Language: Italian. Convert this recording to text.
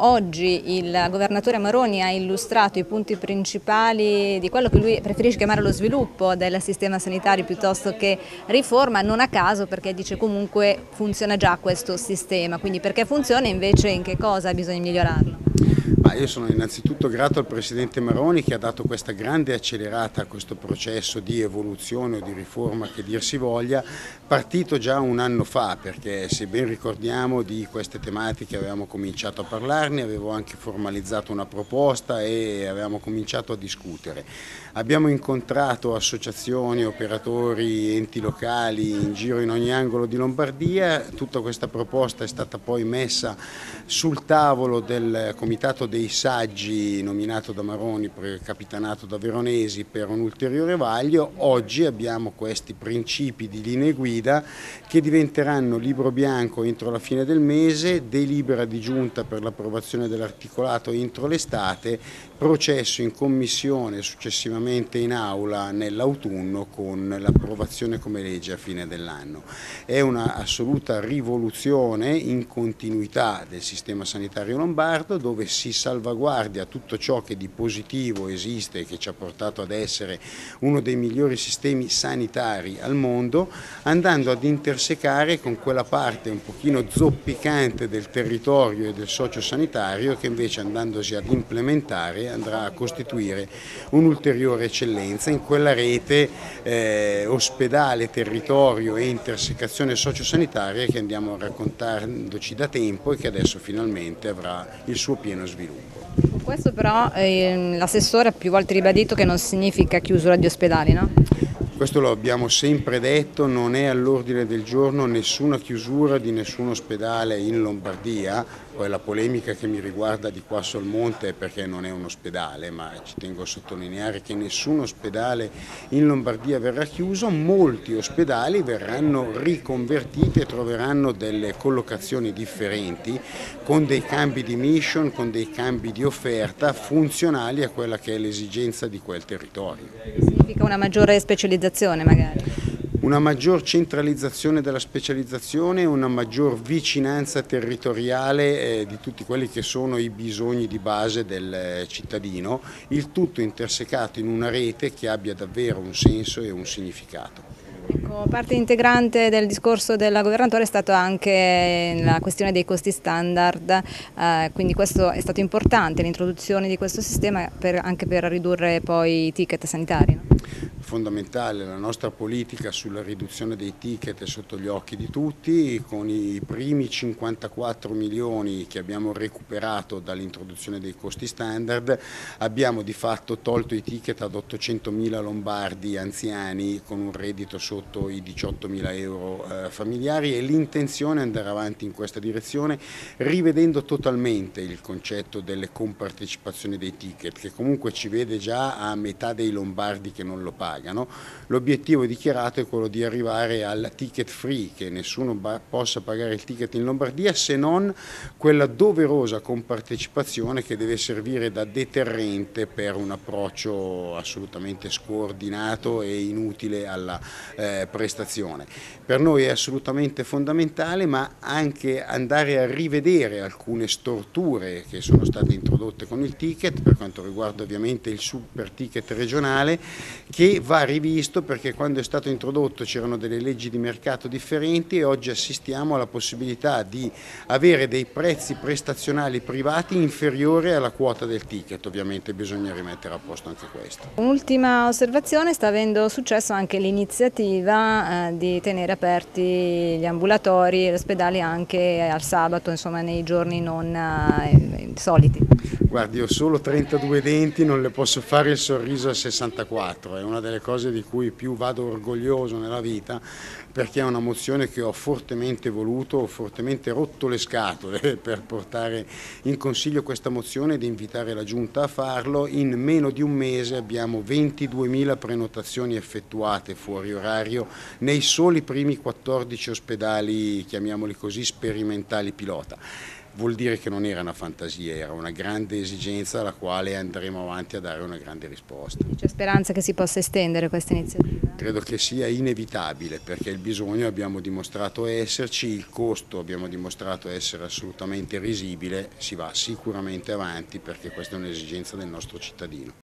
oggi il governatore Maroni ha illustrato i punti principali di quello che lui preferisce chiamare lo sviluppo del sistema sanitario piuttosto che riforma, non a caso, perché dice comunque funziona già questo sistema, quindi perché funziona invece in che cosa bisogna migliorarlo? Io sono innanzitutto grato al Presidente Maroni che ha dato questa grande accelerata a questo processo di evoluzione o di riforma che dir si voglia, partito già un anno fa, perché se ben ricordiamo di queste tematiche avevamo cominciato a parlarne, avevo anche formalizzato una proposta e avevamo cominciato a discutere. Abbiamo incontrato associazioni, operatori, enti locali in giro in ogni angolo di Lombardia, tutta questa proposta è stata poi messa sul tavolo del Comitato dei Saggi nominato da Maroni, capitanato da Veronesi per un ulteriore vaglio. Oggi abbiamo questi principi di linee guida che diventeranno libro bianco entro la fine del mese, delibera di giunta per l'approvazione dell'articolato entro l'estate, processo in commissione successivamente in aula nell'autunno con l'approvazione come legge a fine dell'anno. È una assoluta rivoluzione in continuità del sistema sanitario lombardo, dove si salvaguardia tutto ciò che di positivo esiste e che ci ha portato ad essere uno dei migliori sistemi sanitari al mondo, andando ad intersecare con quella parte un pochino zoppicante del territorio e del sociosanitario che invece, andandosi ad implementare, andrà a costituire un'ulteriore eccellenza in quella rete ospedale, territorio e intersecazione sociosanitaria che andiamo raccontandoci da tempo e che adesso finalmente avrà il suo pieno sviluppo. Questo però l'assessore ha più volte ribadito che non significa chiusura di ospedali, no? Questo lo abbiamo sempre detto, non è all'ordine del giorno nessuna chiusura di nessun ospedale in Lombardia. Poi la polemica che mi riguarda di qua sul monte è perché non è un ospedale, ma ci tengo a sottolineare che nessun ospedale in Lombardia verrà chiuso, molti ospedali verranno riconvertiti e troveranno delle collocazioni differenti, con dei cambi di mission, con dei cambi di offerta funzionali a quella che è l'esigenza di quel territorio. Significa una maggiore specializzazione magari? Una maggior centralizzazione della specializzazione e una maggior vicinanza territoriale di tutti quelli che sono i bisogni di base del cittadino, il tutto intersecato in una rete che abbia davvero un senso e un significato. Ecco, parte integrante del discorso della governatore è stata anche la questione dei costi standard, quindi questo è stato importante, l'introduzione di questo sistema anche per ridurre poi i ticket sanitari, no? Fondamentale la nostra politica sulla riduzione dei ticket è sotto gli occhi di tutti, con i primi 54 milioni che abbiamo recuperato dall'introduzione dei costi standard abbiamo di fatto tolto i ticket ad 800.000 lombardi anziani con un reddito sotto i 18.000 euro familiari, e l'intenzione è andare avanti in questa direzione rivedendo totalmente il concetto delle compartecipazioni dei ticket, che comunque ci vede già a metà dei lombardi che non lo pagano. L'obiettivo dichiarato è quello di arrivare al ticket free, che nessuno possa pagare il ticket in Lombardia se non quella doverosa compartecipazione che deve servire da deterrente per un approccio assolutamente scordinato e inutile alla prestazione. Per noi è assolutamente fondamentale, ma anche andare a rivedere alcune storture che sono state introdotte con il ticket, per quanto riguarda ovviamente il super ticket regionale, che va rivisto perché quando è stato introdotto c'erano delle leggi di mercato differenti e oggi assistiamo alla possibilità di avere dei prezzi prestazionali privati inferiori alla quota del ticket. Ovviamente bisogna rimettere a posto anche questo. Un'ultima osservazione: sta avendo successo anche l'iniziativa di tenere aperti gli ambulatori e gli ospedali anche al sabato, insomma nei giorni non soliti. Guardi, ho solo 32 denti, non le posso fare il sorriso a 64, è una delle cose di cui più vado orgoglioso nella vita, perché è una mozione che ho fortemente voluto, ho fortemente rotto le scatole per portare in consiglio questa mozione ed invitare la Giunta a farlo. In meno di un mese abbiamo 22.000 prenotazioni effettuate fuori orario nei soli primi 14 ospedali, chiamiamoli così, sperimentali pilota. vuol dire che non era una fantasia, era una grande esigenza alla quale andremo avanti a dare una grande risposta. C'è speranza che si possa estendere questa iniziativa? Credo che sia inevitabile, perché il bisogno abbiamo dimostrato esserci, il costo abbiamo dimostrato essere assolutamente risibile, si va sicuramente avanti perché questa è un'esigenza del nostro cittadino.